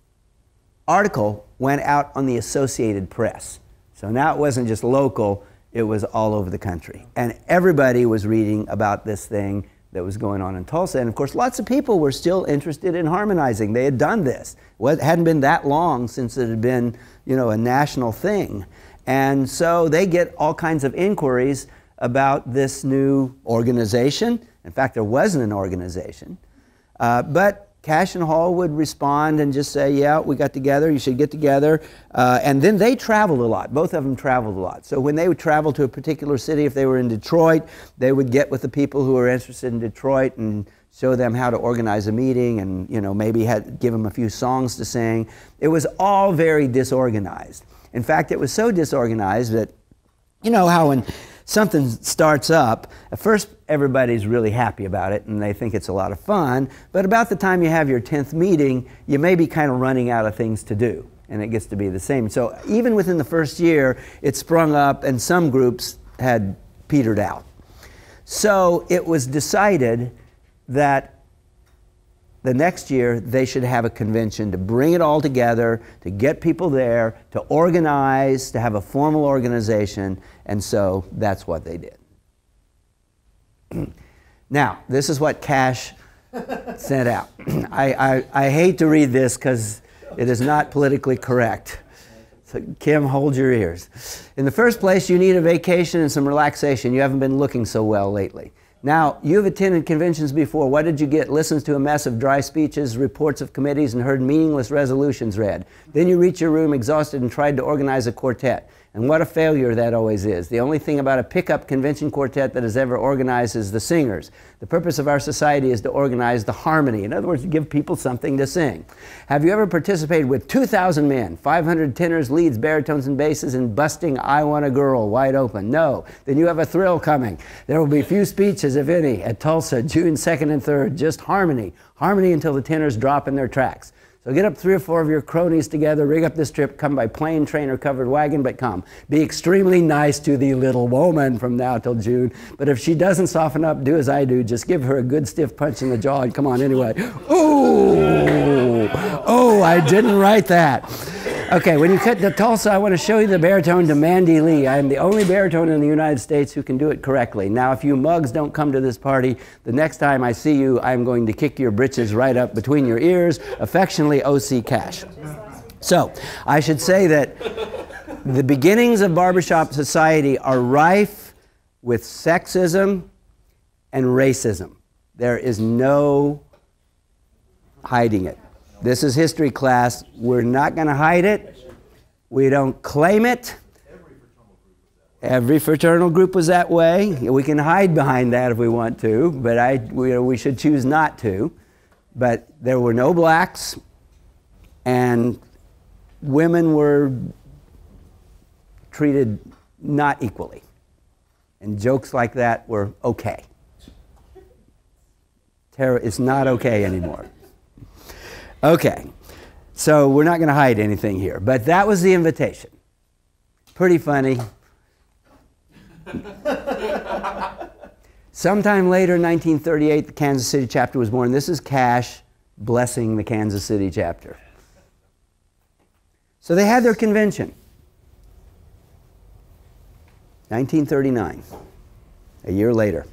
article went out on the Associated Press. So now it wasn't just local, it was all over the country. And everybody was reading about this thing that was going on in Tulsa. And of course, lots of people were still interested in harmonizing. They had done this. It hadn't been that long since it had been, you know, a national thing. And so they get all kinds of inquiries about this new organization. In fact, there wasn't an organization. Uh, but Cash and Hall would respond and just say, yeah, we got together, you should get together. Uh, and then they traveled a lot. Both of them traveled a lot. So when they would travel to a particular city, if they were in Detroit, they would get with the people who were interested in Detroit and show them how to organize a meeting and, you know, maybe had, give them a few songs to sing. It was all very disorganized. In fact, it was so disorganized that, you know how when something starts up, at first everybody's really happy about it and they think it's a lot of fun, but about the time you have your tenth meeting, you may be kind of running out of things to do, and it gets to be the same. So even within the first year, it sprung up and some groups had petered out. So it was decided that the next year they should have a convention to bring it all together, to get people there, to organize, to have a formal organization, and so that's what they did. Now, this is what Cash sent out. I, I, I hate to read this because it is not politically correct. So Kim, hold your ears. In the first place, you need a vacation and some relaxation. You haven't been looking so well lately. Now, you've attended conventions before. What did you get? Listens to a mess of dry speeches, reports of committees, and heard meaningless resolutions read. Then you reach your room exhausted and tried to organize a quartet. And what a failure that always is. The only thing about a pickup convention quartet that is ever organized is the singers. The purpose of our society is to organize the harmony. In other words, to give people something to sing. Have you ever participated with two thousand men, five hundred tenors, leads, baritones, and basses, in busting I Want a Girl wide open? No. Then you have a thrill coming. There will be few speeches, if any, at Tulsa, June second and third. Just harmony. Harmony until the tenors drop in their tracks. So get up three or four of your cronies together, rig up this trip, come by plane, train, or covered wagon, but come. Be extremely nice to the little woman from now till June. But if she doesn't soften up, do as I do. Just give her a good stiff punch in the jaw and come on anyway. Ooh! Oh, I didn't write that. Okay, when you cut to Tulsa, I want to show you the baritone to Mandy Lee. I am the only baritone in the United States who can do it correctly. Now, if you mugs don't come to this party, the next time I see you, I'm going to kick your britches right up between your ears. Affectionately, O C Cash. So, I should say that the beginnings of barbershop society are rife with sexism and racism. There is no hiding it. This is history class. We're not going to hide it. We don't claim it. Every fraternal group was that way. We can hide behind that if we want to, but I, we, we should choose not to. But there were no blacks, and women were treated not equally. And jokes like that were okay. Terror is not okay anymore. Okay, so we're not going to hide anything here, but that was the invitation. Pretty funny. Sometime later, in nineteen thirty-eight, the Kansas City chapter was born. This is Cash blessing the Kansas City chapter. So they had their convention. nineteen thirty-nine. a year later.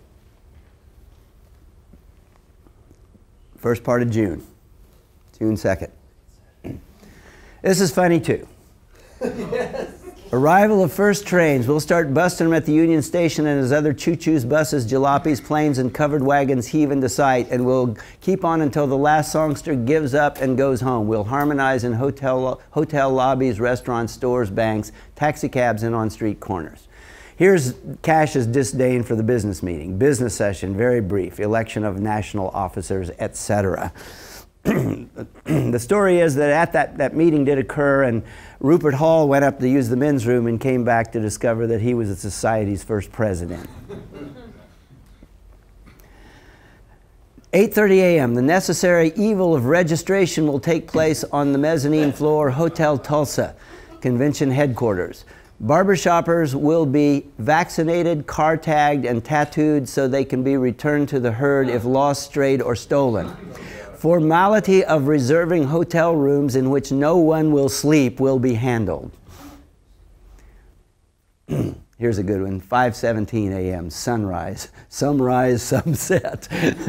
First part of June, June second. This is funny too. Yes. Arrival of first trains. We'll start busting them at the Union Station, and as other choo-choos, buses, jalopies, planes, and covered wagons heave into sight, and we'll keep on until the last songster gives up and goes home. We'll harmonize in hotel, hotel lobbies, restaurants, stores, banks, taxi cabs, and on street corners. Here's Cash's disdain for the business meeting. Business session, very brief. Election of national officers, et cetera. The story is that at that, that meeting did occur, and Rupert Hall went up to use the men's room and came back to discover that he was the society's first president. eight thirty a m The necessary evil of registration will take place on the mezzanine floor, Hotel Tulsa, convention headquarters. Barbershoppers will be vaccinated, car tagged, and tattooed so they can be returned to the herd if lost, strayed, or stolen. Formality of reserving hotel rooms in which no one will sleep will be handled. Here's a good one, five seventeen a m sunrise. Some rise, some set.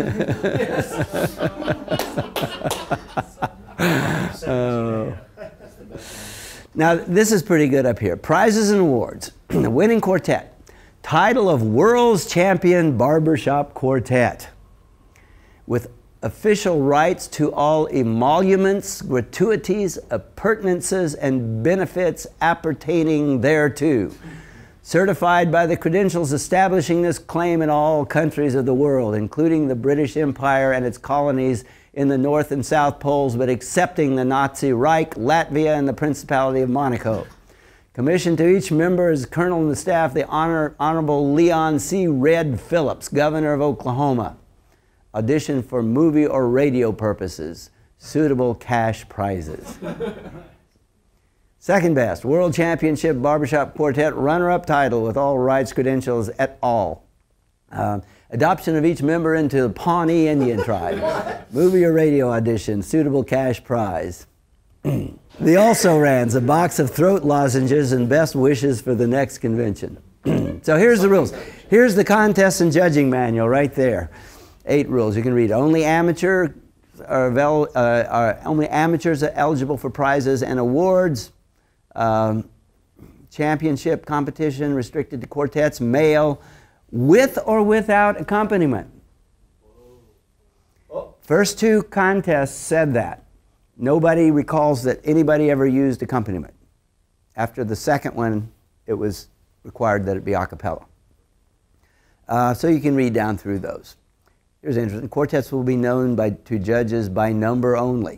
Oh. Now, this is pretty good up here. Prizes and awards. The winning quartet. Title of World's Champion Barbershop Quartet. With official rights to all emoluments, gratuities, appurtenances, and benefits appertaining thereto. Certified by the credentials establishing this claim in all countries of the world, including the British Empire and its colonies in the North and South Poles, but excepting the Nazi Reich, Latvia, and the Principality of Monaco. Commissioned to each member as Colonel in the staff, the Honor, Honorable Leon C. Red Phillips, Governor of Oklahoma. Audition for movie or radio purposes. Suitable cash prizes. Second best, World Championship Barbershop Quartet runner-up title with all rights, credentials et al. Uh, adoption of each member into the Pawnee Indian tribe. Movie or radio audition, suitable cash prize. The also-rans, a box of throat lozenges and best wishes for the next convention. So here's the rules. Here's the contest and judging manual right there. Eight rules. You can read. Only amateur are, vel, uh, are only amateurs are eligible for prizes and awards. Um, championship competition restricted to quartets, male, with or without accompaniment. First two contests said that. Nobody recalls that anybody ever used accompaniment. After the second one, it was required that it be a cappella. Uh, so you can read down through those. Here's interesting. Quartets will be known by, to judges by number only.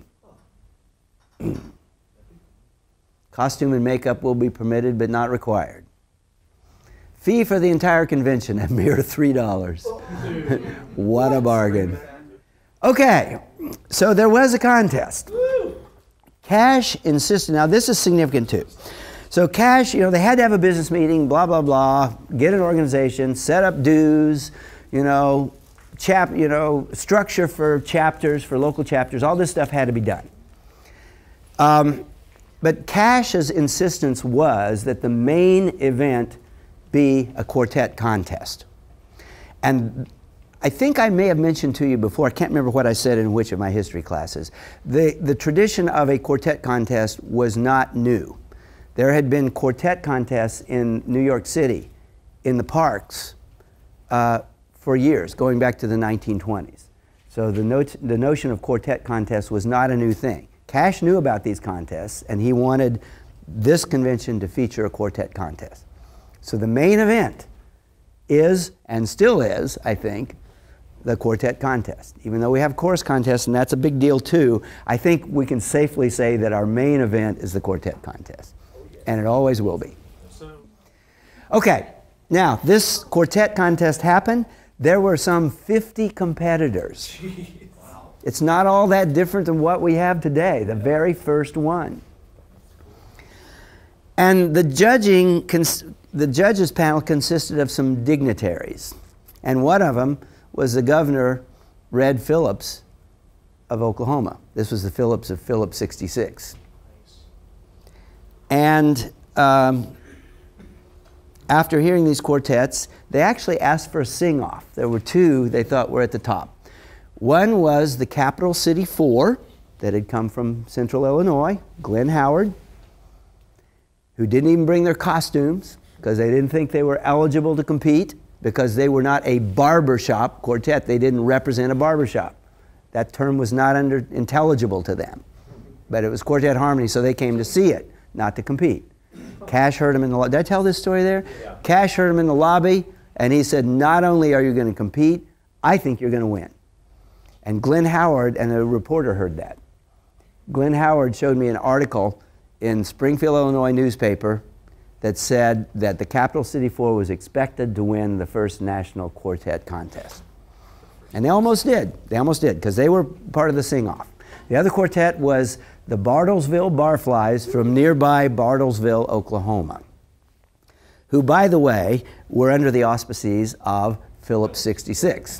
Costume and makeup will be permitted but not required. Fee for the entire convention, a mere three dollars. What a bargain. Okay, so there was a contest. Cash insisted, now this is significant too. So Cash, you know, they had to have a business meeting, blah, blah, blah, get an organization, set up dues, you know, chap, you know, structure for chapters, for local chapters, all this stuff had to be done. Um, but Cash's insistence was that the main event be a quartet contest. And I think I may have mentioned to you before, I can't remember what I said in which of my history classes, the, the tradition of a quartet contest was not new. There had been quartet contests in New York City, in the parks, uh, for years, going back to the nineteen twenties. So the, not the notion of quartet contests was not a new thing. Cash knew about these contests, and he wanted this convention to feature a quartet contest. So the main event is, and still is, I think, the quartet contest. Even though we have chorus contests, and that's a big deal too, I think we can safely say that our main event is the quartet contest. And it always will be. Okay, now this quartet contest happened. There were some fifty competitors. Wow. It's not all that different than what we have today, the very first one. And the judging, the judges panel consisted of some dignitaries. And one of them was the governor, Red Phillips of Oklahoma. This was the Phillips of Phillips sixty-six. And um, after hearing these quartets, they actually asked for a sing-off. There were two they thought were at the top. One was the Capital City Four that had come from Central Illinois, Glenn Howard, who didn't even bring their costumes because they didn't think they were eligible to compete because they were not a barbershop quartet. They didn't represent a barbershop. That term was not under, intelligible to them. But it was quartet harmony, so they came to see it, not to compete. Cash heard him in the lobby. Did I tell this story there? Yeah. Cash heard him in the lobby, and he said, not only are you going to compete, I think you're going to win. And Glenn Howard, and a reporter heard that. Glenn Howard showed me an article in Springfield, Illinois newspaper that said that the Capital City Four was expected to win the first national quartet contest. And they almost did. They almost did, because they were part of the sing-off. The other quartet was the Bartlesville Barflies from nearby Bartlesville, Oklahoma, who, by the way, were under the auspices of Phillips sixty-six.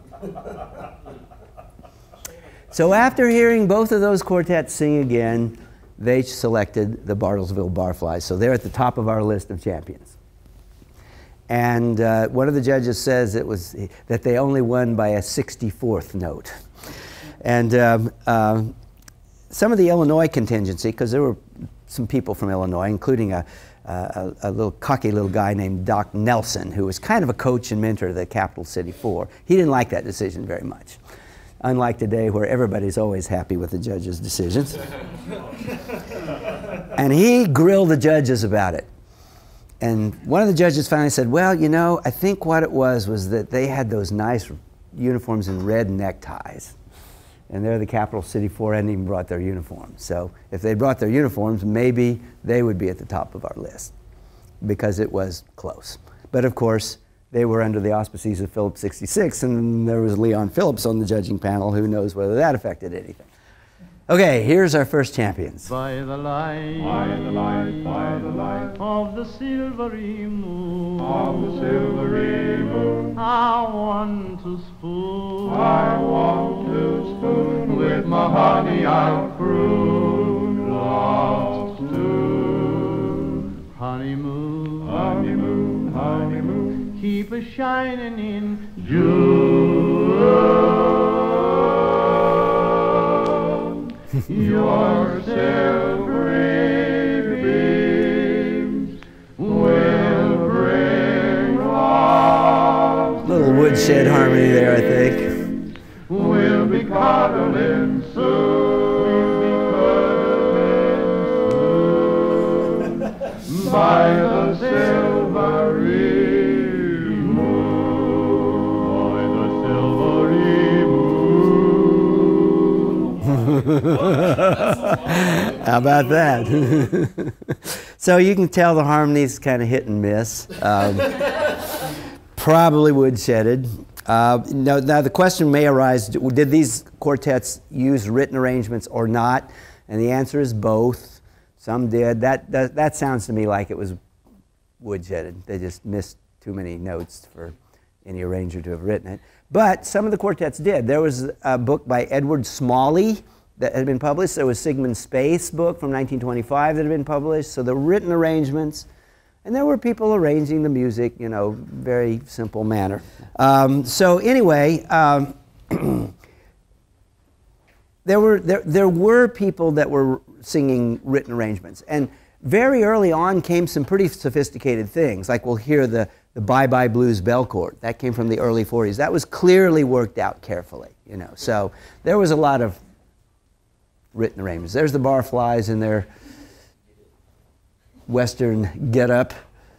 So after hearing both of those quartets sing again, they selected the Bartlesville Barflies. So they're at the top of our list of champions. And uh, one of the judges says it was that they only won by a sixty-fourth note. And um, uh, some of the Illinois contingency, because there were some people from Illinois, including a, a, a little cocky little guy named Doc Nelson, who was kind of a coach and mentor to the Capital City Four. He didn't like that decision very much. Unlike today, where everybody's always happy with the judges' decisions. And he grilled the judges about it. And one of the judges finally said, well, you know, I think what it was was that they had those nice uniforms and red neckties. And they're the Capital City Four, hadn't even brought their uniforms. So if they brought their uniforms, maybe they would be at the top of our list, because it was close. But of course, they were under the auspices of Phillips sixty-six, and there was Leon Phillips on the judging panel. Who knows whether that affected anything. Okay, here's our first champions. By the light, By the light, by the light of the silvery moon, of the silvery moon, I want to spoon, I want to spoon with my honey I'll croon love's tune. honeymoon, Honeymoon, honeymoon, keep a shining in June. Your silvery beams will bring love. Little woodshed harmony there, I think. We'll be cuddling soon. We'll be cuddling soon by the silvery moon. By the silvery moon. How about that? So you can tell the harmonies kind of hit and miss. Um, probably woodshedded. Uh, now, now the question may arise, did these quartets use written arrangements or not? And the answer is both. Some did. That, that, that sounds to me like it was woodshedded. They just missed too many notes for any arranger to have written it. But some of the quartets did. There was a book by Edward Smalley that had been published. There was Sigmund Spaeth's book from nineteen twenty-five that had been published. So the written arrangements, and there were people arranging the music, you know, very simple manner. Um, so anyway, um, there were there there were people that were singing written arrangements, and very early on came some pretty sophisticated things. Like we'll hear the the Bye Bye Blues Bell Chord. That came from the early forties. That was clearly worked out carefully, you know. So there was a lot of written arrangements. There's the Barflies in their Western get-up.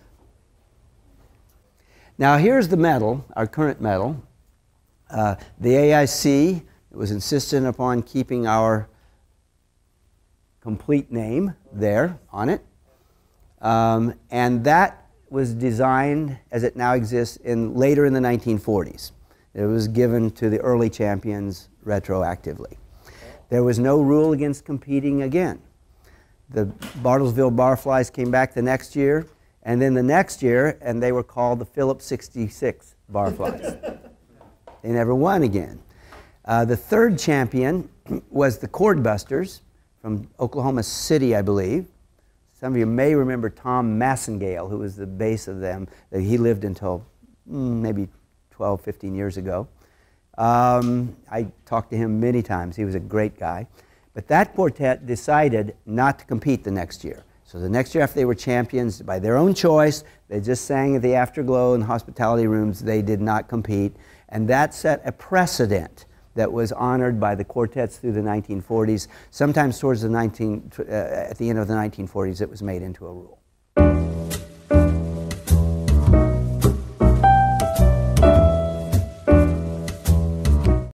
Now here's the medal, our current medal. Uh, the A I C was insistent upon keeping our complete name there on it. Um, and that was designed as it now exists in later in the nineteen forties. It was given to the early champions retroactively. There was no rule against competing again. The Bartlesville Barflies came back the next year, and then the next year, and they were called the Phillips sixty-six Barflies. They never won again. Uh, the third champion was the Chordbusters from Oklahoma City, I believe. Some of you may remember Tom Massengale, who was the bass of them. He lived until mm, maybe twelve, fifteen years ago. Um, I talked to him many times. He was a great guy. But that quartet decided not to compete the next year. So the next year after they were champions, by their own choice, they just sang at the Afterglow and hospitality rooms. They did not compete. And that set a precedent that was honored by the quartets through the nineteen forties. Sometimes towards the nineteen, uh, at the end of the nineteen forties, it was made into a rule.